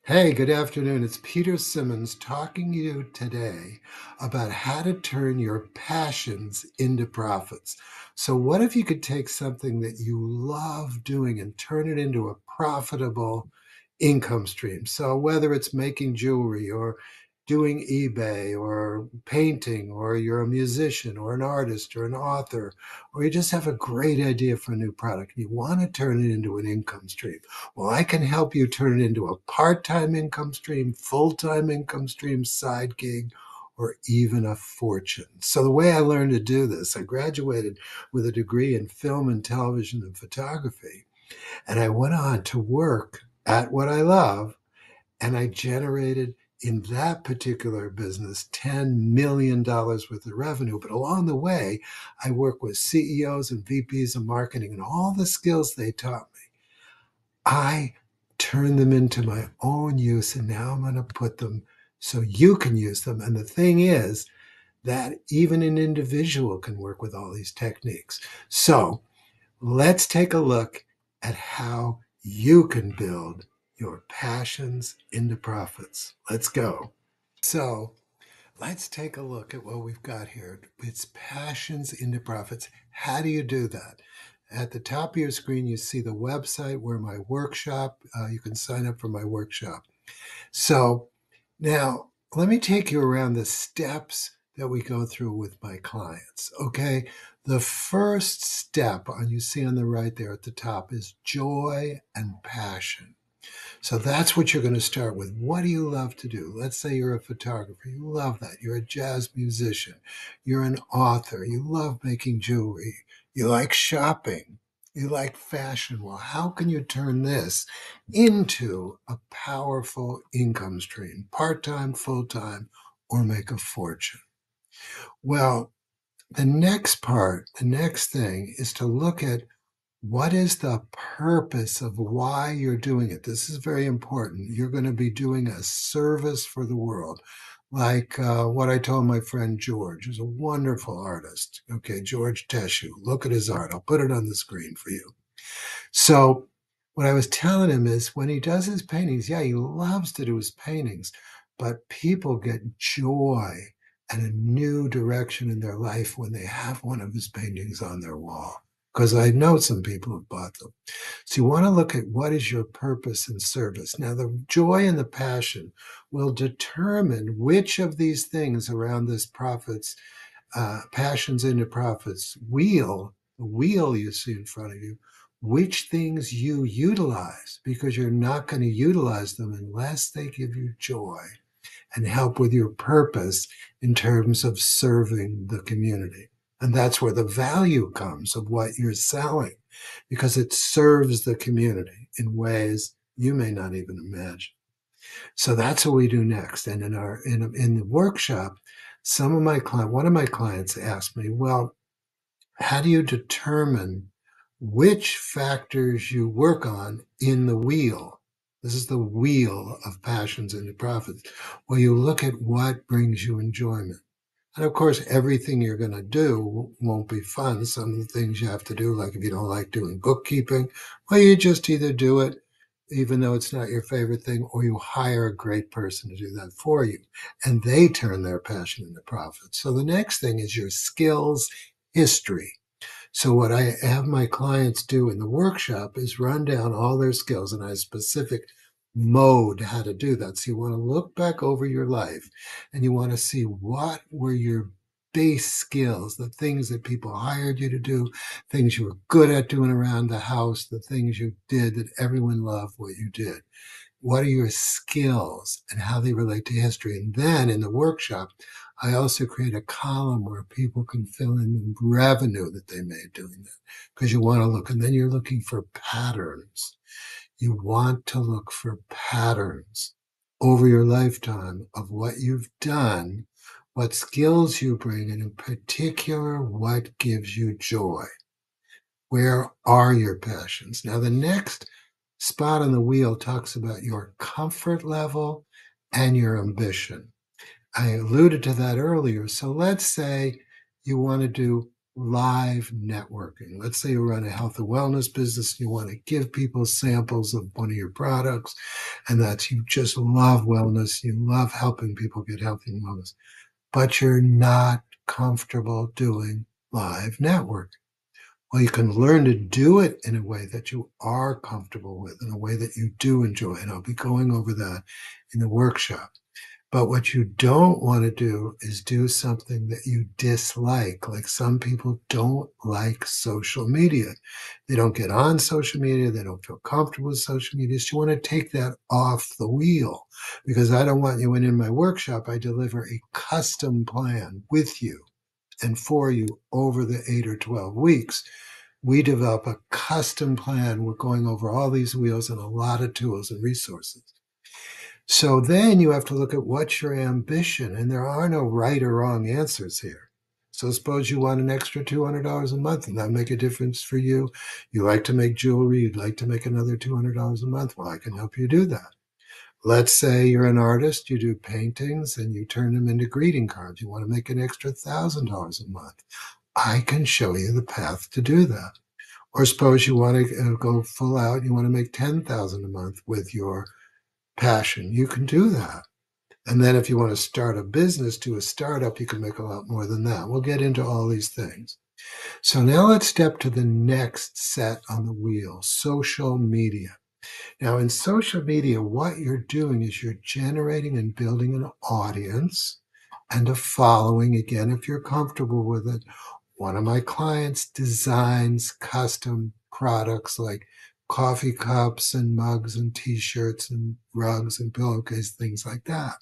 Hey, good afternoon. It's Peter Simmons talking to you today about how to turn your passions into profits. So, what if you could take something that you love doing and turn it into a profitable income stream? So, whether it's making jewelry or doing eBay or painting, or you're a musician or an artist or an author, or you just have a great idea for a new product, and you want to turn it into an income stream. Well, I can help you turn it into a part-time income stream, full-time income stream, side gig, or even a fortune. So the way I learned to do this, I graduated with a degree in film and television and photography, and I went on to work at what I love, and I generated in that particular business $10 million worth of revenue. But along the way, I worked with CEOs and VPs of marketing, and all the skills they taught me I turn them into my own use, and now I'm going to put them so you can use them. And the thing is that even an individual can work with all these techniques. So let's take a look at how you can build your passions into profits. Let's go. So let's take a look at what we've got here. It's passions into profits. How do you do that? At the top of your screen, you see the website where my workshop, you can sign up for my workshop. So now let me take you around the steps that we go through with my clients. Okay. The first step you see on the right there at the top is joy and passion. So that's what you're going to start with. What do you love to do? Let's say you're a photographer. You love that. You're a jazz musician. You're an author. You love making jewelry. You like shopping. You like fashion. Well, how can you turn this into a powerful income stream, part-time, full-time, or make a fortune? Well, the next thing is to look at what is the purpose of why you're doing it? This is very important. You're going to be doing a service for the world, like what I told my friend George, who's a wonderful artist. Okay, George Teshu. Look at his art. I'll put it on the screen for you. So, what I was telling him is when he does his paintings, yeah, he loves to do his paintings, but people get joy and a new direction in their life when they have one of his paintings on their wall. Because I know some people have bought them. So you want to look at what is your purpose and service. Now, the joy and the passion will determine which of these things around this profits, passions into profits wheel, the wheel you see in front of you, which things you utilize, because you're not going to utilize them unless they give you joy and help with your purpose in terms of serving the community. And that's where the value comes of what you're selling, because it serves the community in ways you may not even imagine. So that's what we do next. And in the workshop, one of my clients asked me, well, how do you determine which factors you work on in the wheel? This is the wheel of passions into profits. Well, you look at what brings you enjoyment. And of course, everything you're going to do won't be fun. Some of the things you have to do, like if you don't like doing bookkeeping, well, you just either do it, even though it's not your favorite thing, or you hire a great person to do that for you. And they turn their passion into profit. So the next thing is your skills history. So what I have my clients do in the workshop is run down all their skills, and I have specific mode how to do that. So you want to look back over your life and you want to see what were your base skills, the things that people hired you to do, things you were good at doing around the house, the things you did that everyone loved what you did. What are your skills and how they relate to history? And then in the workshop, I also create a column where people can fill in the revenue that they made doing that, because you want to look, and then you're looking for patterns. You want to look for patterns over your lifetime of what you've done, what skills you bring, and in particular, what gives you joy. Where are your passions? Now, the next spot on the wheel talks about your comfort level and your ambition. I alluded to that earlier. So let's say you want to do live networking. Let's say you run a health and wellness business, and you want to give people samples of one of your products, and that you just love wellness, you love helping people get healthy and wellness, but you're not comfortable doing live networking. Well, you can learn to do it in a way that you are comfortable with, in a way that you do enjoy. And I'll be going over that in the workshop. But what you don't want to do is do something that you dislike. Like some people don't like social media. They don't get on social media. They don't feel comfortable with social media. So you want to take that off the wheel, because I don't want you in my workshop. I deliver a custom plan with you and for you over the 8 or 12 weeks. We develop a custom plan. We're going over all these wheels and a lot of tools and resources. So then you have to look at what's your ambition, and there are no right or wrong answers here. So suppose you want an extra $200 a month, and that make a difference for you. You like to make jewelry, you'd like to make another $200 a month. Well, I can help you do that. Let's say you're an artist, you do paintings, and you turn them into greeting cards. You want to make an extra $1,000 a month. I can show you the path to do that. Or suppose you want to go full out, you want to make 10,000 a month with your passion. You can do that. And then if you want to start a business, do a startup, you can make a lot more than that. We'll get into all these things. So now let's step to the next set on the wheel, social media. Now in social media, what you're doing is you're generating and building an audience and a following, again, if you're comfortable with it. One of my clients designs custom products like coffee cups and mugs and t-shirts and rugs and pillowcases, things like that.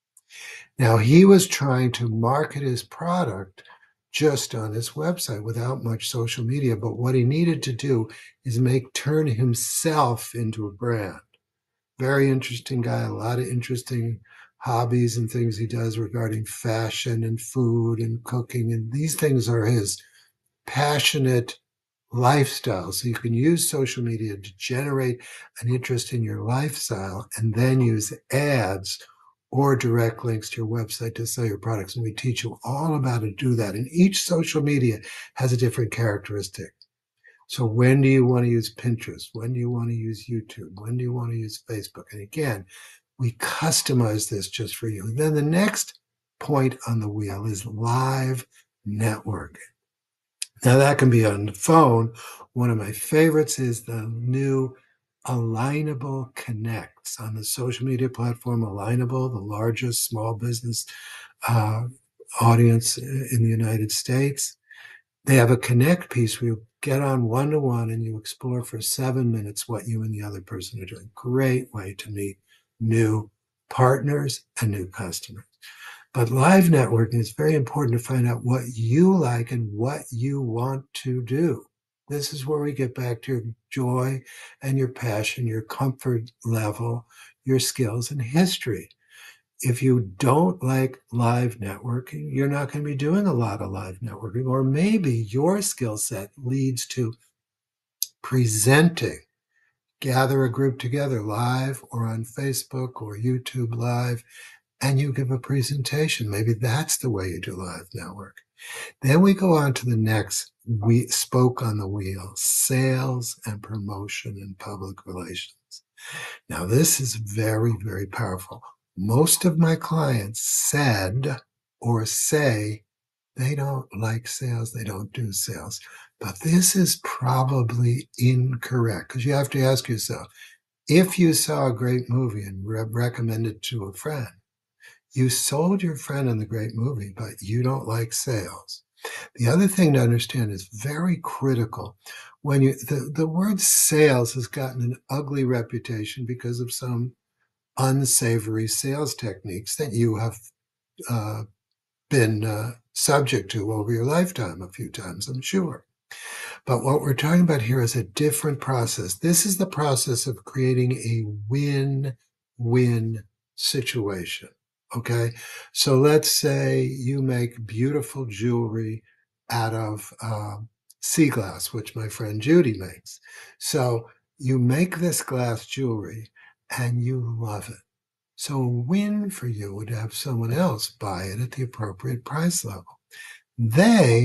Now, he was trying to market his product just on his website without much social media, but what he needed to do is turn himself into a brand. Very interesting guy, a lot of interesting hobbies and things he does regarding fashion and food and cooking, and these things are his passionate lifestyle. So you can use social media to generate an interest in your lifestyle and then use ads or direct links to your website to sell your products. And we teach you all about how to do that. And each social media has a different characteristic. So when do you want to use Pinterest? When do you want to use YouTube? When do you want to use Facebook? And again, we customize this just for you. And then the next point on the wheel is live networking. Now that can be on the phone. One of my favorites is the new Alignable Connects on the social media platform Alignable, the largest small business uh, audience in the United States. They have a connect piece where you get on one-to-one and you explore for 7 minutes what you and the other person are doing. Great way to meet new partners and new customers. But live networking is very important to find out what you like and what you want to do. This is where we get back to your joy and your passion, your comfort level, your skills and history. If you don't like live networking, you're not going to be doing a lot of live networking, or maybe your skill set leads to presenting. Gather a group together live or on Facebook or YouTube Live, and you give a presentation. Maybe that's the way you do live network. Then we go on to the next spoke on the wheel, sales and promotion and public relations. Now, this is very, very powerful. Most of my clients said or say they don't like sales, they don't do sales. But this is probably incorrect, because you have to ask yourself, if you saw a great movie and recommend it to a friend, you sold your friend on the great movie, but you don't like sales. The other thing to understand is very critical. When the word sales has gotten an ugly reputation because of some unsavory sales techniques that you have been subject to over your lifetime a few times, I'm sure. But what we're talking about here is a different process. This is the process of creating a win-win situation. Okay. So let's say you make beautiful jewelry out of sea glass, which my friend Judy makes. So you make this glass jewelry and you love it. So a win for you would have someone else buy it at the appropriate price level. They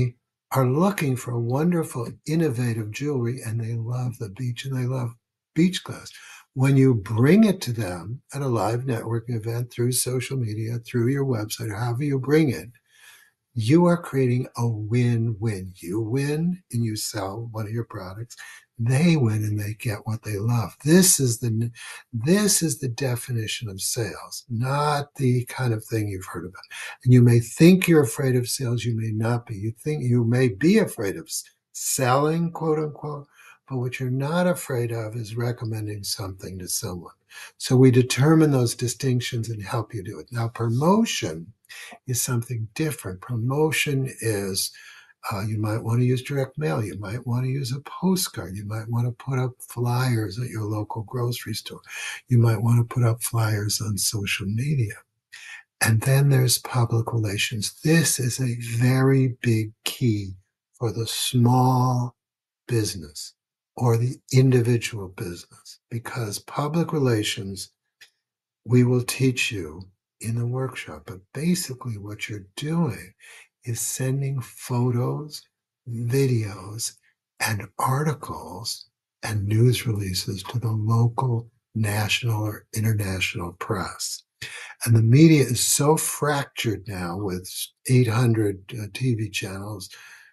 are looking for wonderful, innovative jewelry, and they love the beach and they love beach clothes. When you bring it to them at a live networking event through social media, through your website, or however you bring it, you are creating a win-win. You win and you sell one of your products. They win and they get what they love. This is the definition of sales, not the kind of thing you've heard about. And you may think you're afraid of sales. You may not be. You think you may be afraid of selling, quote unquote. But what you're not afraid of is recommending something to someone. So we determine those distinctions and help you do it. Now, promotion is something different. Promotion is you might want to use direct mail. You might want to use a postcard. You might want to put up flyers at your local grocery store. You might want to put up flyers on social media. And then there's public relations. This is a very big key for the small business or the individual business, because public relations we will teach you in the workshop. But basically, what you're doing is sending photos, videos, and articles and news releases to the local, national, or international press. And the media is so fractured now with 800 TV channels,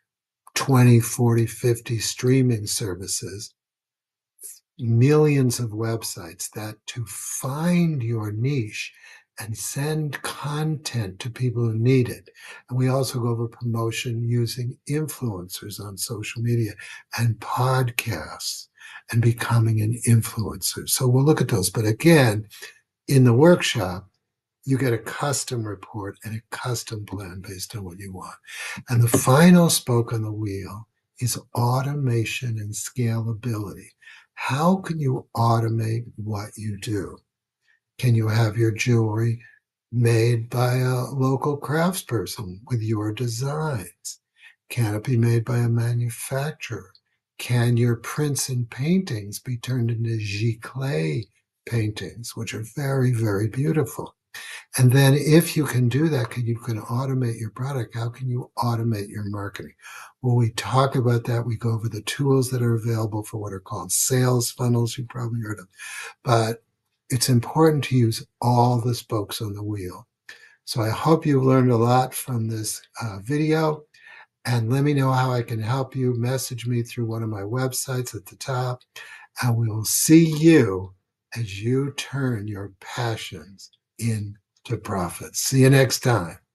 20, 40, 50 streaming services, millions of websites, that to find your niche and send content to people who need it. And we also go over promotion using influencers on social media and podcasts and becoming an influencer. So we'll look at those. But again, in the workshop, you get a custom report and a custom plan based on what you want. And the final spoke on the wheel is automation and scalability. How can you automate what you do? Can you have your jewelry made by a local craftsperson with your designs? Can it be made by a manufacturer? Can your prints and paintings be turned into giclée paintings, which are very, very beautiful? And then if you can do that, you can automate your product. How can you automate your marketing? When we talk about that, we go over the tools that are available for what are called sales funnels. You've probably heard of, but it's important to use all the spokes on the wheel. So I hope you learned a lot from this video, and let me know how I can help you. Message me through one of my websites at the top, and we will see you as you turn your passions into profits. See you next time.